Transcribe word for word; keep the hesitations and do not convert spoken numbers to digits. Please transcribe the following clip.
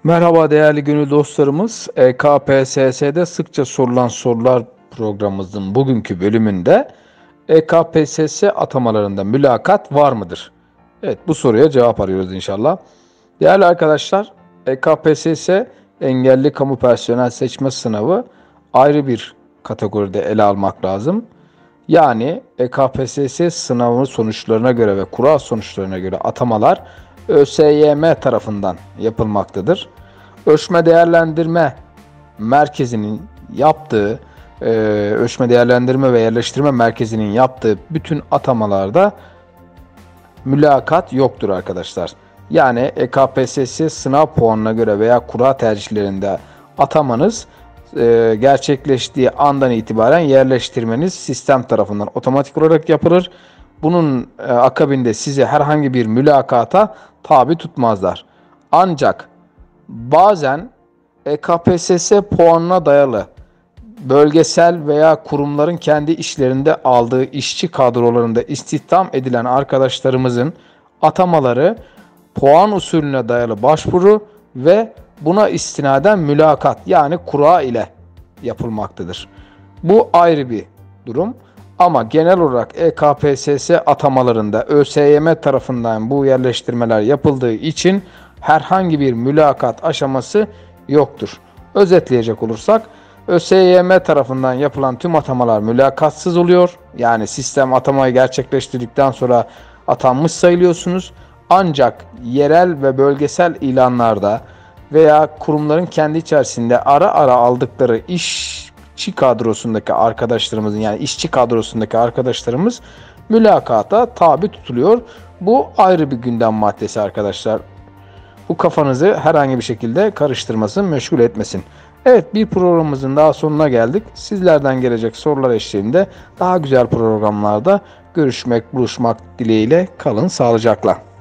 Merhaba değerli gönül dostlarımız. E K P S S'de sıkça sorulan sorular programımızın bugünkü bölümünde E K P S S atamalarında mülakat var mıdır? Evet, bu soruya cevap arıyoruz inşallah. Değerli arkadaşlar, E K P S S engelli kamu personel seçme sınavı ayrı bir kategoride ele almak lazım. Yani E K P S S sınavının sonuçlarına göre ve kura sonuçlarına göre atamalar ÖSYM tarafından yapılmaktadır. Ölçme Değerlendirme Merkezi'nin yaptığı, e, Ölçme Değerlendirme ve Yerleştirme Merkezi'nin yaptığı bütün atamalarda mülakat yoktur arkadaşlar. Yani E K P S S sınav puanına göre veya kura tercihlerinde atamanız e, gerçekleştiği andan itibaren yerleştirmeniz sistem tarafından otomatik olarak yapılır. Bunun e, akabinde sizi herhangi bir mülakata tabi tutmazlar. Ancak bazen E K P S S puanına dayalı bölgesel veya kurumların kendi işlerinde aldığı işçi kadrolarında istihdam edilen arkadaşlarımızın atamaları puan usulüne dayalı başvuru ve buna istinaden mülakat yani kura ile yapılmaktadır. Bu ayrı bir durum. Ama genel olarak E K P S S atamalarında ÖSYM tarafından bu yerleştirmeler yapıldığı için herhangi bir mülakat aşaması yoktur. Özetleyecek olursak ÖSYM tarafından yapılan tüm atamalar mülakatsız oluyor. Yani sistem atamayı gerçekleştirdikten sonra atanmış sayılıyorsunuz. Ancak yerel ve bölgesel ilanlarda veya kurumların kendi içerisinde ara ara aldıkları işçi kadrosundaki arkadaşlarımızın yani işçi kadrosundaki arkadaşlarımız mülakata tabi tutuluyor. Bu ayrı bir gündem maddesi arkadaşlar. Bu kafanızı herhangi bir şekilde karıştırmasın, meşgul etmesin. Evet, bir programımızın daha sonuna geldik. Sizlerden gelecek sorular eşliğinde daha güzel programlarda görüşmek, buluşmak dileğiyle kalın sağlıcakla.